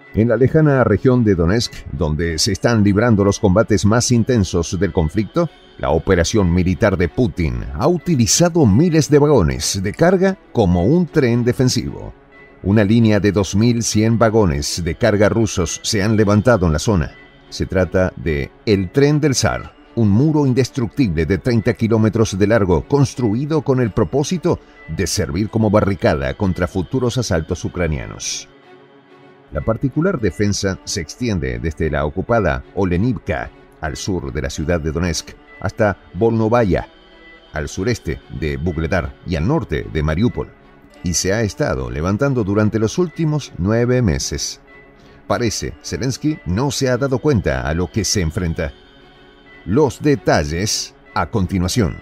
En la lejana región de Donetsk, donde se están librando los combates más intensos del conflicto, la operación militar de Putin ha utilizado miles de vagones de carga como un tren defensivo. Una línea de 2.100 vagones de carga rusos se han levantado en la zona. Se trata de el Tren del Zar, un muro indestructible de 30 kilómetros de largo construido con el propósito de servir como barricada contra futuros asaltos ucranianos. La particular defensa se extiende desde la ocupada Olenivka, al sur de la ciudad de Donetsk, hasta Volnovaya, al sureste de Vuhledar y al norte de Mariupol, y se ha estado levantando durante los últimos 9 meses. Parece, Zelensky no se ha dado cuenta a lo que se enfrenta. Los detalles a continuación.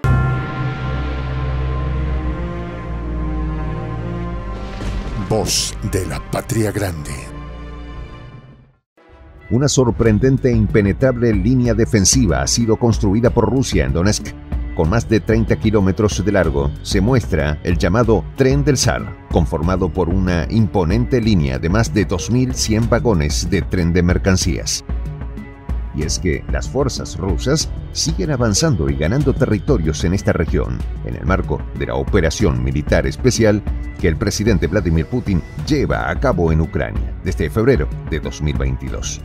Voz de la Patria Grande. Una sorprendente e impenetrable línea defensiva ha sido construida por Rusia en Donetsk. Con más de 30 kilómetros de largo, se muestra el llamado Tren del Zar, conformado por una imponente línea de más de 2.100 vagones de tren de mercancías. Y es que las fuerzas rusas siguen avanzando y ganando territorios en esta región, en el marco de la operación militar especial que el presidente Vladimir Putin lleva a cabo en Ucrania desde febrero de 2022.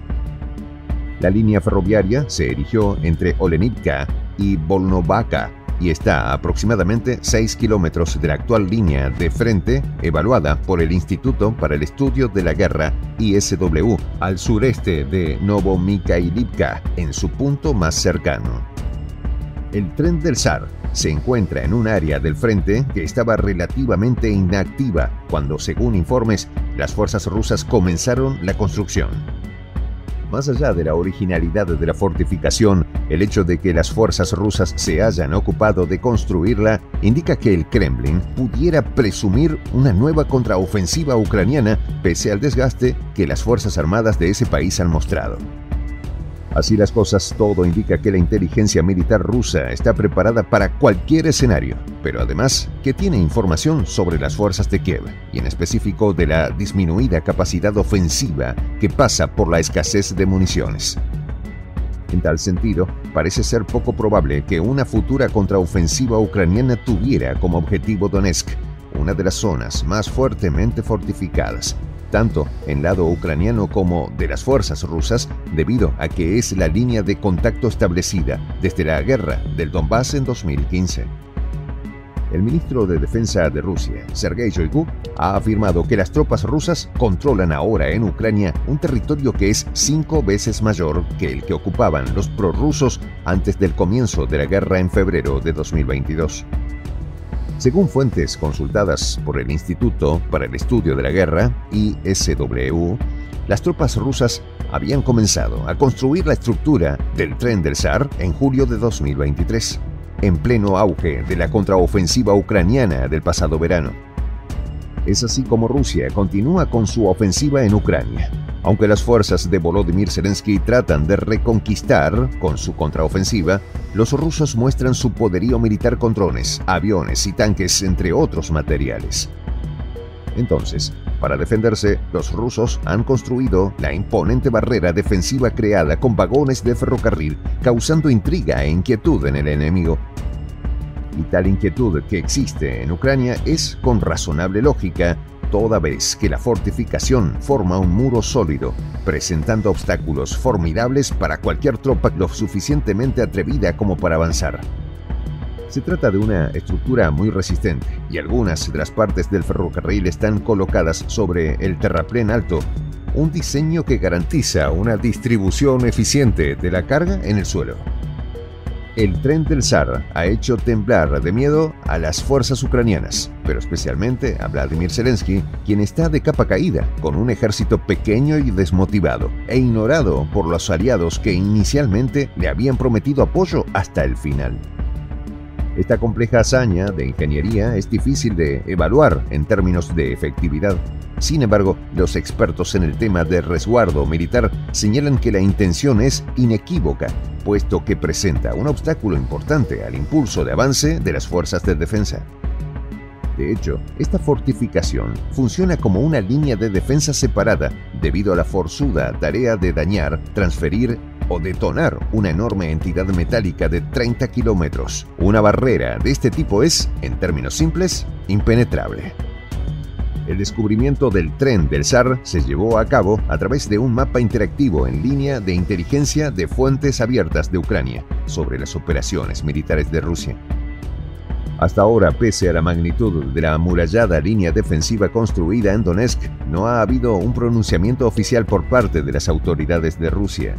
La línea ferroviaria se erigió entre Olenivka y Volnovaka y está a aproximadamente 6 kilómetros de la actual línea de frente evaluada por el Instituto para el Estudio de la Guerra ISW al sureste de Novomikhailivka, en su punto más cercano. El Tren del Zar se encuentra en un área del frente que estaba relativamente inactiva cuando, según informes, las fuerzas rusas comenzaron la construcción. Más allá de la originalidad de la fortificación, el hecho de que las fuerzas rusas se hayan ocupado de construirla indica que el Kremlin pudiera presumir una nueva contraofensiva ucraniana pese al desgaste que las fuerzas armadas de ese país han mostrado. Así las cosas, todo indica que la inteligencia militar rusa está preparada para cualquier escenario, pero además que tiene información sobre las fuerzas de Kiev, y en específico de la disminuida capacidad ofensiva que pasa por la escasez de municiones. En tal sentido, parece ser poco probable que una futura contraofensiva ucraniana tuviera como objetivo Donetsk, una de las zonas más fuertemente fortificadas, tanto en lado ucraniano como de las fuerzas rusas, debido a que es la línea de contacto establecida desde la guerra del Donbass en 2015. El ministro de Defensa de Rusia, Sergei Shoigu, ha afirmado que las tropas rusas controlan ahora en Ucrania un territorio que es 5 veces mayor que el que ocupaban los prorrusos antes del comienzo de la guerra en febrero de 2022. Según fuentes consultadas por el Instituto para el Estudio de la Guerra, ISW, las tropas rusas habían comenzado a construir la estructura del Tren del Zar en julio de 2023, en pleno auge de la contraofensiva ucraniana del pasado verano. Es así como Rusia continúa con su ofensiva en Ucrania, aunque las fuerzas de Volodymyr Zelensky tratan de reconquistar con su contraofensiva. Los rusos muestran su poderío militar con drones, aviones y tanques, entre otros materiales. Entonces, para defenderse, los rusos han construido la imponente barrera defensiva creada con vagones de ferrocarril, causando intriga e inquietud en el enemigo. Y tal inquietud que existe en Ucrania es con razonable lógica, toda vez que la fortificación forma un muro sólido, presentando obstáculos formidables para cualquier tropa lo suficientemente atrevida como para avanzar. Se trata de una estructura muy resistente, y algunas de las partes del ferrocarril están colocadas sobre el terraplén alto, un diseño que garantiza una distribución eficiente de la carga en el suelo. El Tren del Zar ha hecho temblar de miedo a las fuerzas ucranianas, pero especialmente a Vladimir Zelensky, quien está de capa caída, con un ejército pequeño y desmotivado, e ignorado por los aliados que inicialmente le habían prometido apoyo hasta el final. Esta compleja hazaña de ingeniería es difícil de evaluar en términos de efectividad. Sin embargo, los expertos en el tema de resguardo militar señalan que la intención es inequívoca, puesto que presenta un obstáculo importante al impulso de avance de las fuerzas de defensa. De hecho, esta fortificación funciona como una línea de defensa separada debido a la forzuda tarea de dañar, transferir o detonar una enorme entidad metálica de 30 kilómetros. Una barrera de este tipo es, en términos simples, impenetrable. El descubrimiento del tren del zar se llevó a cabo a través de un mapa interactivo en línea de inteligencia de fuentes abiertas de Ucrania sobre las operaciones militares de Rusia. Hasta ahora, pese a la magnitud de la amurallada línea defensiva construida en Donetsk, no ha habido un pronunciamiento oficial por parte de las autoridades de Rusia.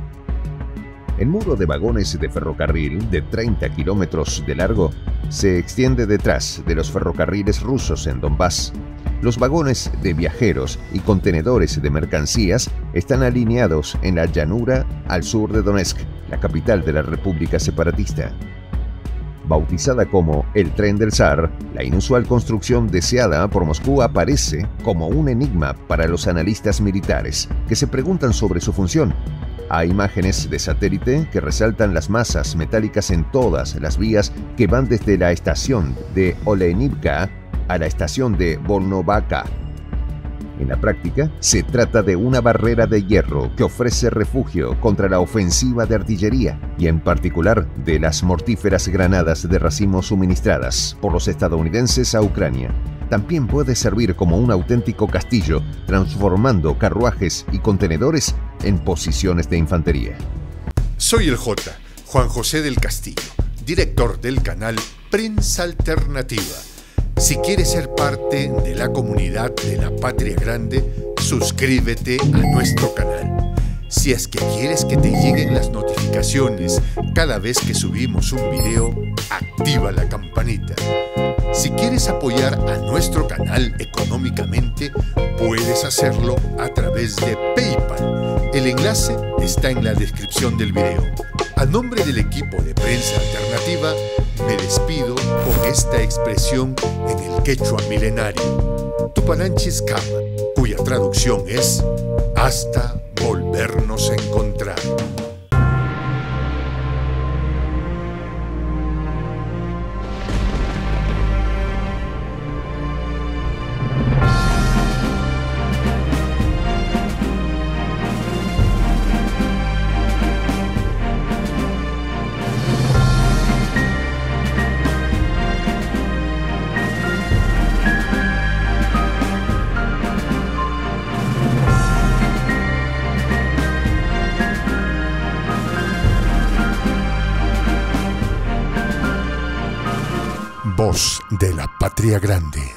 El muro de vagones de ferrocarril de 30 kilómetros de largo se extiende detrás de los ferrocarriles rusos en Donbass. Los vagones de viajeros y contenedores de mercancías están alineados en la llanura al sur de Donetsk, la capital de la República Separatista. Bautizada como el Tren del Zar, la inusual construcción deseada por Moscú aparece como un enigma para los analistas militares, que se preguntan sobre su función. Hay imágenes de satélite que resaltan las masas metálicas en todas las vías que van desde la estación de Olenivka a la estación de Volnovakha. En la práctica, se trata de una barrera de hierro que ofrece refugio contra la ofensiva de artillería y en particular de las mortíferas granadas de racimo suministradas por los estadounidenses a Ucrania. También puede servir como un auténtico castillo, transformando carruajes y contenedores en posiciones de infantería. Soy el J, Juan José del Castillo, director del canal Prensa Alternativa. Si quieres ser parte de la comunidad de la Patria Grande, suscríbete a nuestro canal. Si es que quieres que te lleguen las notificaciones cada vez que subimos un video, activa la campanita. Si quieres apoyar a nuestro canal económicamente, puedes hacerlo a través de PayPal. El enlace está en la descripción del video. A nombre del equipo de Prensa Alternativa, me despido con esta expresión en el quechua milenario, Tupananchis Kama, cuya traducción es hasta volvernos a encontrar. Voz de la Patria Grande.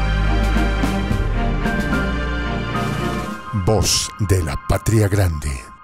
Voz de la Patria Grande.